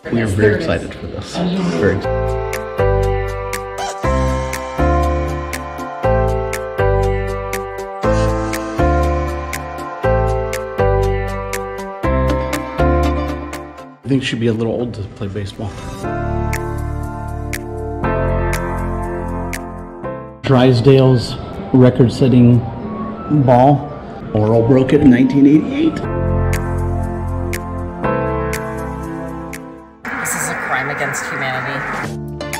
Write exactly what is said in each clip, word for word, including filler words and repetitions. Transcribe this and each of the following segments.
We are very excited for this. Very excited. I think she'd be a little old to play baseball. Drysdale's record-setting ball. Oral broke it in nineteen eighty-eight. This is a crime against humanity.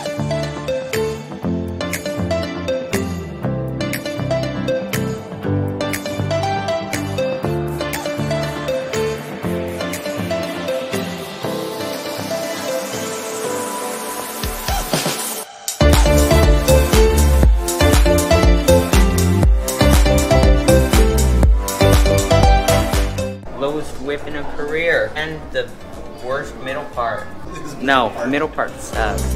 Lowest whip in a career, and the worst middle part. No, middle part sucks.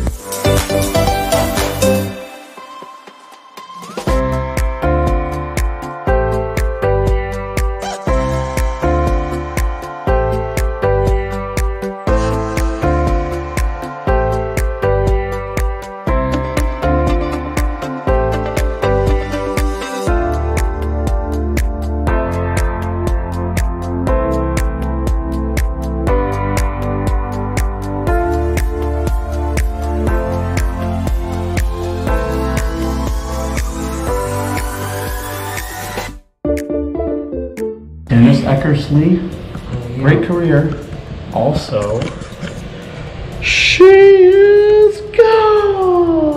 Dennis Eckersley, great career. Also, she is gone.